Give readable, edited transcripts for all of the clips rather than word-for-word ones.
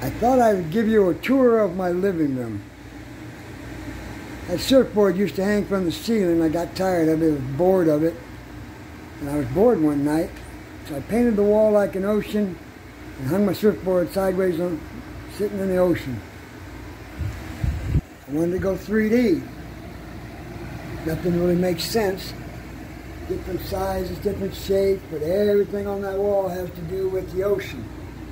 I thought I would give you a tour of my living room. That surfboard used to hang from the ceiling. I got tired of it, I was bored of it. And I was bored one night, so I painted the wall like an ocean and hung my surfboard sideways on, sitting in the ocean. I wanted to go 3D. Nothing really makes sense. Different sizes, different shapes, but everything on that wall has to do with the ocean.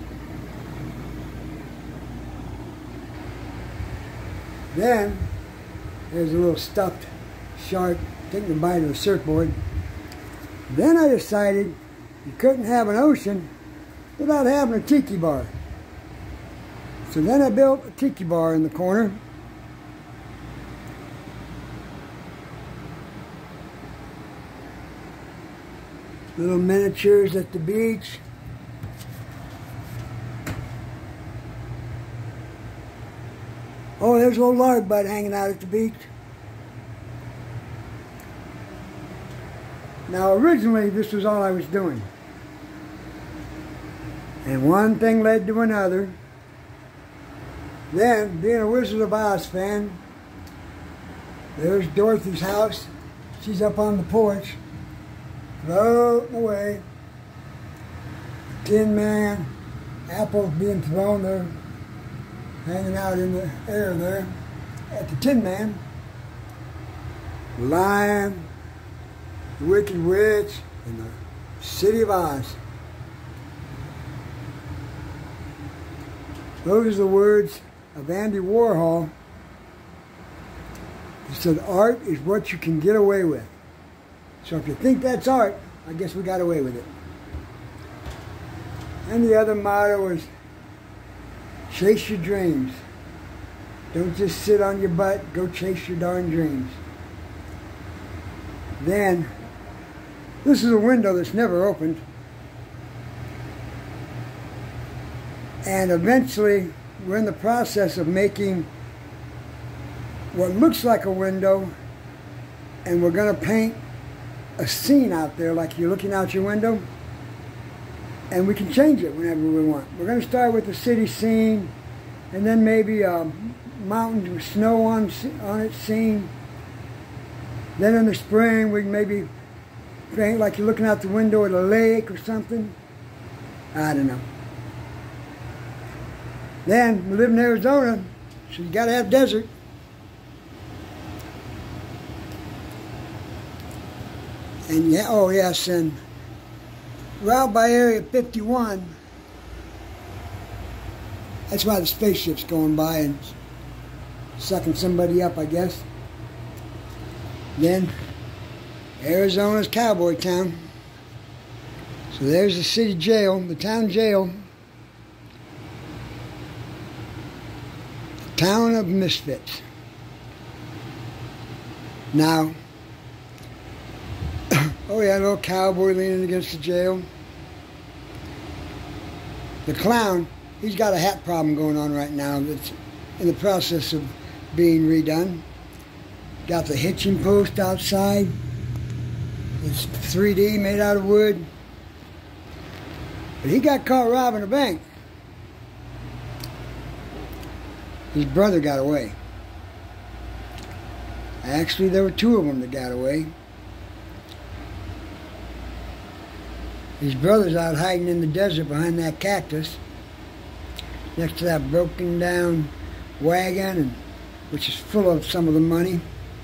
Then, there's a little stuffed shark taking a bite of the surfboard. Then I decided you couldn't have an ocean without having a tiki bar. So then I built a tiki bar in the corner. Little miniatures at the beach. Oh, there's a little lark bud hanging out at the beach. Now, originally, this was all I was doing. And one thing led to another. Then, being a Wizard of Oz fan, there's Dorothy's house. She's up on the porch, floating away. Tin Man, apples being thrown there, hanging out in the air there at the Tin Man. The Lion, the Wicked Witch, and the City of Oz. Those are the words of Andy Warhol. He said, art is what you can get away with. So if you think that's art, I guess we got away with it. And the other motto is, chase your dreams. Don't just sit on your butt, go chase your darn dreams. Then, this is a window that's never opened. And eventually, we're in the process of making what looks like a window, and we're going to paint a scene out there like you're looking out your window, and we can change it whenever we want. We're going to start with the city scene, and then maybe a mountain with snow on it scene. Then in the spring, we can maybe paint like you're looking out the window at a lake or something. I don't know. Then, we live in Arizona, so you got to have desert. And yeah, oh yes, and right by Area 51, that's why the spaceship's going by and sucking somebody up, I guess. Then, Arizona's cowboy town. So there's the city jail, the town jail. The town of misfits. Now, oh yeah, a little cowboy leaning against the jail. The clown, he's got a hat problem going on right now that's in the process of being redone. Got the hitching post outside. It's 3D, made out of wood. But he got caught robbing a bank. His brother got away. Actually, there were two of them that got away. His brother's out hiding in the desert behind that cactus, next to that broken down wagon, which is full of some of the money.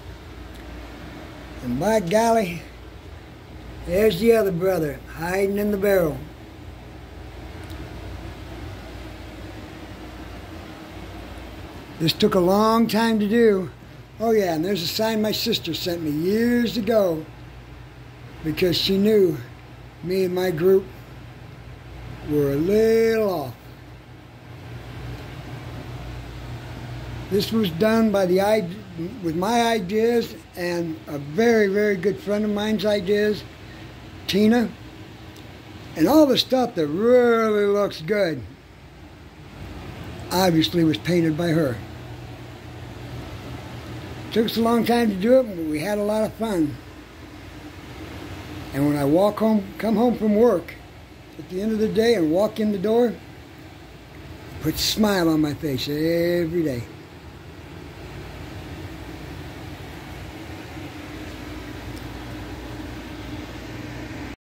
And by golly, there's the other brother, hiding in the barrel. This took a long time to do. Oh yeah, and there's a sign my sister sent me years ago because she knew me and my group were a little off. This was done by with my ideas and a very, very good friend of mine's ideas, Tina. And all the stuff that really looks good obviously was painted by her. Took us a long time to do it, but we had a lot of fun. And when I come home from work at the end of the day and walk in the door, Puts a smile on my face every day.